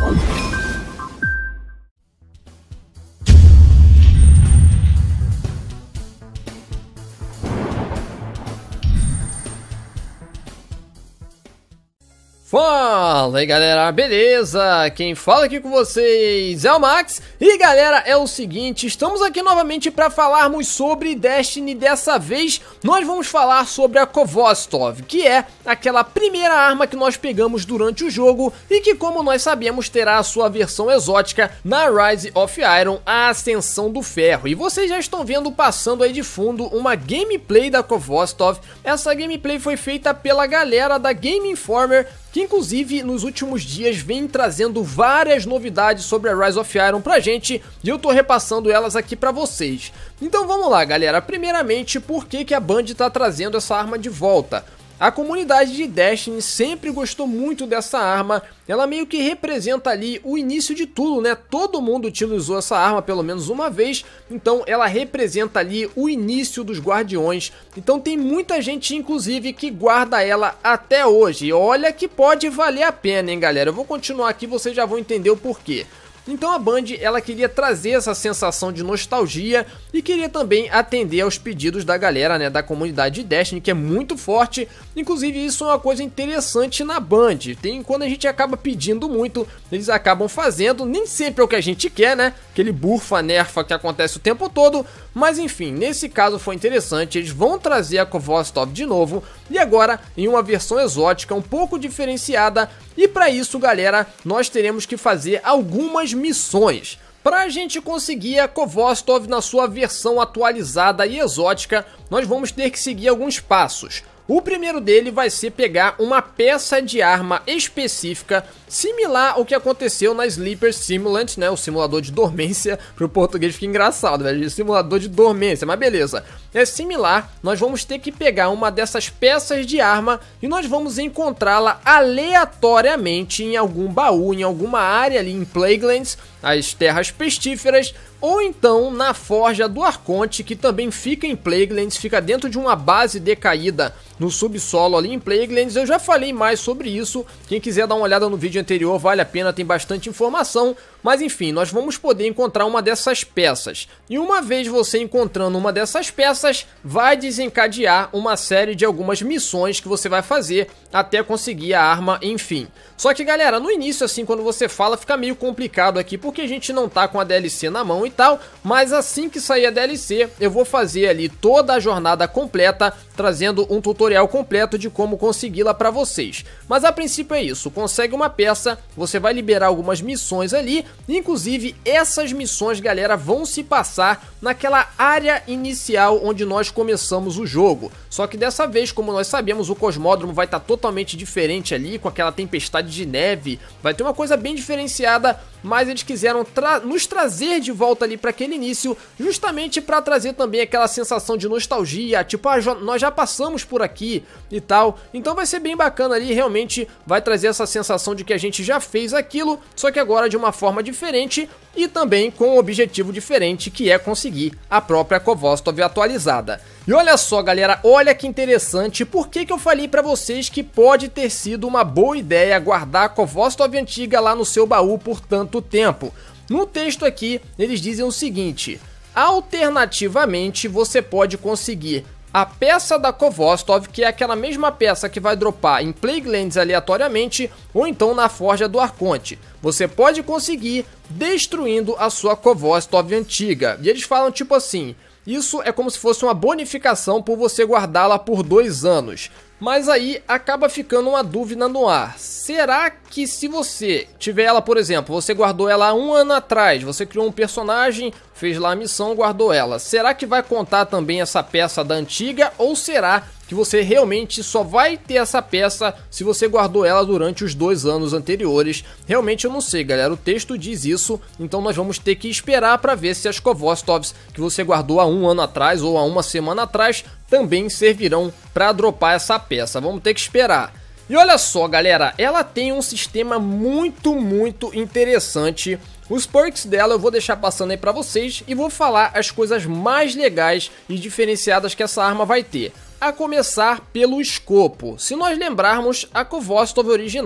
Fala aí galera, beleza? Quem fala aqui com vocês é o Max. E galera, é o seguinte, estamos aqui novamente para falarmos sobre Destiny. Dessa vez nós vamos falar sobre a Khvostov, que é aquela primeira arma que nós pegamos durante o jogo e que, como nós sabemos, terá a sua versão exótica na Rise of Iron, a Ascensão do Ferro. E vocês já estão vendo passando aí de fundo uma gameplay da Khvostov. Essa gameplay foi feita pela galera da Game Informer, que inclusive nos últimos dias vem trazendo várias novidades sobre a Rise of Iron pra gente, e eu tô repassando elas aqui pra vocês. Então vamos lá galera, primeiramente, por que a Band tá trazendo essa arma de volta? A comunidade de Destiny sempre gostou muito dessa arma, ela meio que representa ali o início de tudo, né? Todo mundo utilizou essa arma pelo menos uma vez, então ela representa ali o início dos Guardiões. Então tem muita gente, inclusive, que guarda ela até hoje. E olha que pode valer a pena, hein, galera? Eu vou continuar aqui, vocês já vão entender o porquê. Então a Band, ela queria trazer essa sensação de nostalgia e queria também atender aos pedidos da galera, né, da comunidade de Destiny, que é muito forte. Inclusive isso é uma coisa interessante na Band, quando a gente acaba pedindo muito, eles acabam fazendo, nem sempre é o que a gente quer, né, aquele burfa, nerfa que acontece o tempo todo, mas enfim, nesse caso foi interessante, eles vão trazer a Khvostov de novo, e agora em uma versão exótica, um pouco diferenciada, e para isso galera, nós teremos que fazer algumas missões. Para a gente conseguir a Khvostov na sua versão atualizada e exótica, nós vamos ter que seguir alguns passos. O primeiro dele vai ser pegar uma peça de arma específica, similar ao que aconteceu na Sleeper Simulant, né, o simulador de dormência. Pro português fica engraçado, velho, simulador de dormência, mas beleza. É similar, nós vamos ter que pegar uma dessas peças de arma e nós vamos encontrá-la aleatoriamente em algum baú, em alguma área ali em Plaguelands, as terras pestíferas, ou então na Forja do Arconte, que também fica em Plaguelands, fica dentro de uma base decaída no subsolo ali em Plaguelands. Eu já falei mais sobre isso, quem quiser dar uma olhada no vídeo anterior vale a pena, tem bastante informação. Mas enfim, nós vamos poder encontrar uma dessas peças. E uma vez você encontrando uma dessas peças, vai desencadear uma série de algumas missões que você vai fazer até conseguir a arma, enfim. Só que galera, no início assim, quando você fala, fica meio complicado aqui, porque a gente não tá com a DLC na mão e tal. Mas assim que sair a DLC, eu vou fazer ali toda a jornada completa, trazendo um tutorial completo de como consegui-la pra vocês. Mas a princípio é isso, consegue uma peça, você vai liberar algumas missões ali. Inclusive essas missões, galera, vão se passar naquela área inicial onde nós começamos o jogo. Só que dessa vez, como nós sabemos, o cosmódromo vai estar totalmente diferente ali, com aquela tempestade de neve. Vai ter uma coisa bem diferenciada, mas eles quiseram nos trazer de volta ali para aquele início, justamente para trazer também aquela sensação de nostalgia, tipo, nós já passamos por aqui e tal. Então vai ser bem bacana ali, realmente vai trazer essa sensação de que a gente já fez aquilo, só que agora de uma forma diferente e também com um objetivo diferente, que é conseguir a própria Khvostov atualizada. E olha só galera, olha que interessante, por que eu falei pra vocês que pode ter sido uma boa ideia guardar a Khvostov antiga lá no seu baú por tanto tempo. No texto aqui, eles dizem o seguinte: alternativamente você pode conseguir a peça da Khvostov, que é aquela mesma peça que vai dropar em Plaguelands aleatoriamente, ou então na Forja do Arconte. Você pode conseguir destruindo a sua Khvostov antiga. E eles falam tipo assim: isso é como se fosse uma bonificação por você guardá-la por 2 anos. Mas aí acaba ficando uma dúvida no ar. Será que se você tiver ela, por exemplo, você guardou ela há 1 ano atrás, você criou um personagem, fez lá a missão, guardou ela, será que vai contar também essa peça da antiga, ou será que você realmente só vai ter essa peça se você guardou ela durante os 2 anos anteriores? Realmente eu não sei, galera, o texto diz isso, então nós vamos ter que esperar para ver se as Khvostovs que você guardou há 1 ano atrás ou há 1 semana atrás também servirão para dropar essa peça. Vamos ter que esperar. E olha só, galera, ela tem um sistema muito interessante. Os perks dela eu vou deixar passando aí pra vocês e vou falar as coisas mais legais e diferenciadas que essa arma vai ter. A começar pelo escopo. Se nós lembrarmos, a Khvostov original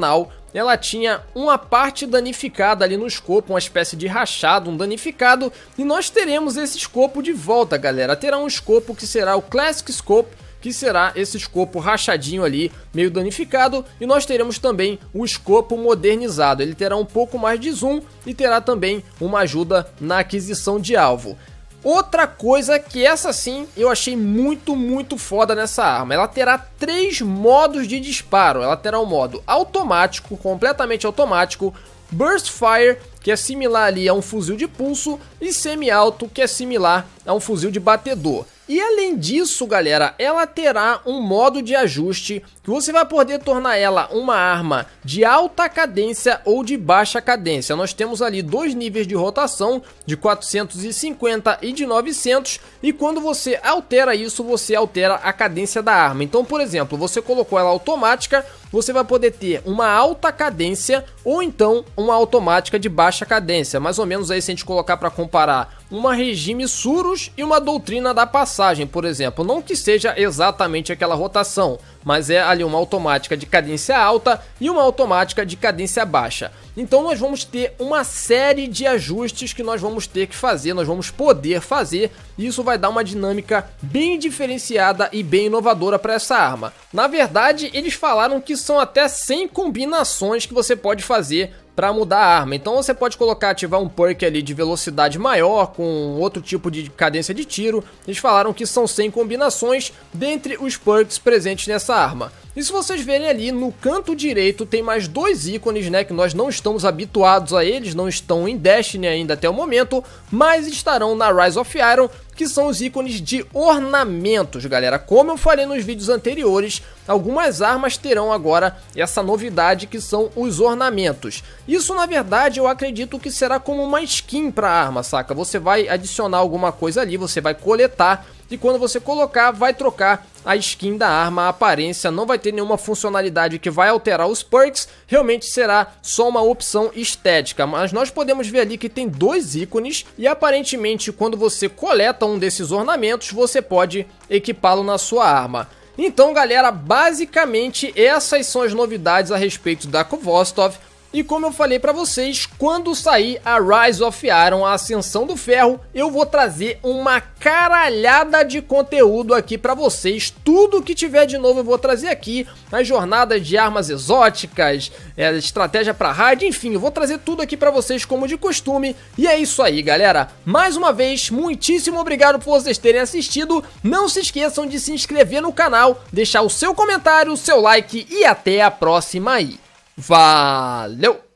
ela tinha uma parte danificada ali no escopo, uma espécie de rachado, um danificado, e nós teremos esse escopo de volta, galera. Terá um escopo que será o Classic Scope, que será esse escopo rachadinho ali, meio danificado, e nós teremos também o escopo modernizado. Ele terá um pouco mais de zoom e terá também uma ajuda na aquisição de alvo. Outra coisa que essa sim eu achei muito foda nessa arma, ela terá 3 modos de disparo. Ela terá um modo automático, completamente automático, Burst Fire, que é similar ali a um fuzil de pulso, e semi-auto, que é similar a um fuzil de batedor. E além disso, galera, ela terá um modo de ajuste que você vai poder tornar ela uma arma de alta cadência ou de baixa cadência. Nós temos ali 2 níveis de rotação, de 450 e de 900, e quando você altera isso, você altera a cadência da arma. Então, por exemplo, você colocou ela automática, você vai poder ter uma alta cadência ou então uma automática de baixa cadência. Mais ou menos aí, se a gente colocar para comparar uma regime Surus e uma doutrina da passagem, por exemplo. Não que seja exatamente aquela rotação, mas é ali uma automática de cadência alta e uma automática de cadência baixa. Então nós vamos ter uma série de ajustes que nós vamos ter que fazer, nós vamos poder fazer, e isso vai dar uma dinâmica bem diferenciada e bem inovadora para essa arma. Na verdade, eles falaram que são até 100 combinações que você pode fazer para mudar a arma. Então você pode colocar, ativar um perk ali de velocidade maior com outro tipo de cadência de tiro. Eles falaram que são 100 combinações dentre os perks presentes nessa arma. E se vocês verem ali no canto direito tem mais 2 ícones, né, que nós não estamos habituados a eles, não estão em Destiny ainda até o momento, mas estarão na Rise of Iron, que são os ícones de ornamentos, galera. Como eu falei nos vídeos anteriores, algumas armas terão agora essa novidade que são os ornamentos. Isso, na verdade, eu acredito que será como uma skin para a arma, saca? Você vai adicionar alguma coisa ali, você vai coletar, e quando você colocar, vai trocar a skin da arma, a aparência, não vai ter nenhuma funcionalidade que vai alterar os perks, realmente será só uma opção estética. Mas nós podemos ver ali que tem 2 ícones, e aparentemente quando você coleta um desses ornamentos, você pode equipá-lo na sua arma. Então, galera, basicamente essas são as novidades a respeito da Khvostov. E como eu falei pra vocês, quando sair a Rise of Iron, a Ascensão do Ferro, eu vou trazer uma caralhada de conteúdo aqui pra vocês. Tudo que tiver de novo eu vou trazer aqui. As jornadas de armas exóticas, estratégia pra raid, enfim, eu vou trazer tudo aqui pra vocês como de costume. E é isso aí, galera. Mais uma vez, muitíssimo obrigado por vocês terem assistido. Não se esqueçam de se inscrever no canal, deixar o seu comentário, o seu like e até a próxima aí. Valeu!